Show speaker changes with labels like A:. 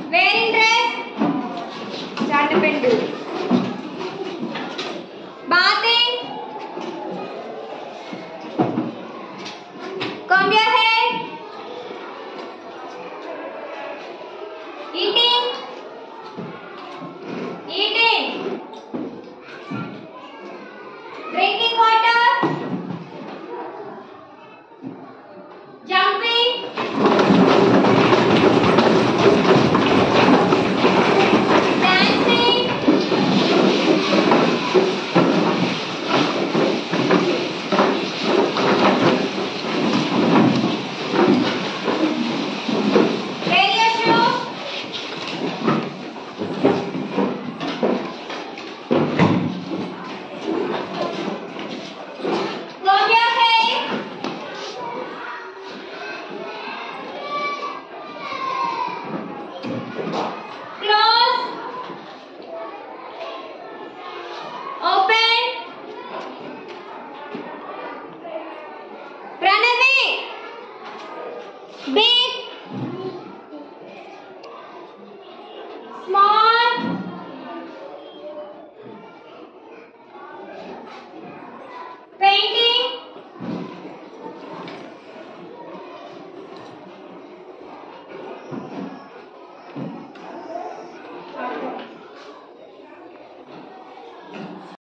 A: Wearing dress. Start up and do. Bathing. Comb your hair. Eating. Drinking water. Jumping. Dancing. Wear your shoes. Comb your hair. Close. Open. Run away. Big.